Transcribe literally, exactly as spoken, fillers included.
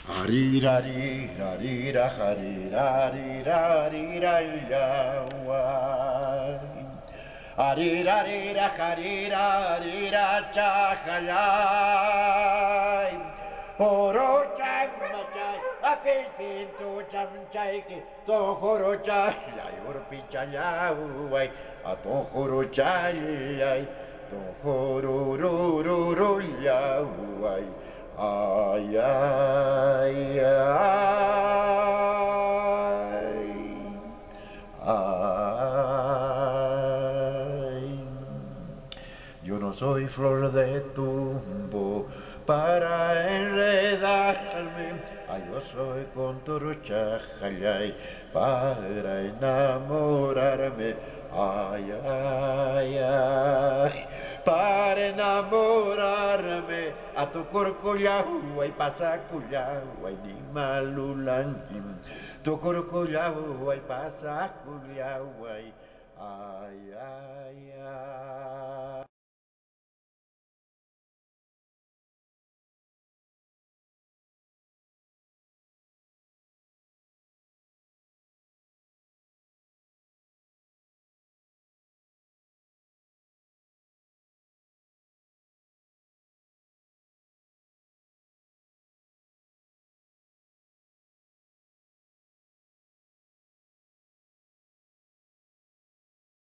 Harirarira, harirarira, yawai. Harirarira, harirarira, chahayai. Horo chay, machay, apil pintu cham chay ki to horo chay, ay urpi chayawai, a to horo chay, ay to horo ru ru ru yawai. Ay, ay, ay, ay. Yo no soy flor de tumbo para enredarme. Ay, yo soy contorcha, ay, ay, para enamorarme. Ay, ay, ay, para enamorarme a tu corcollau, ay, pasa cullau, ay, ni malulanquim. Tu corcollau, ay, pasa cullau, ay, ay, ay, ay.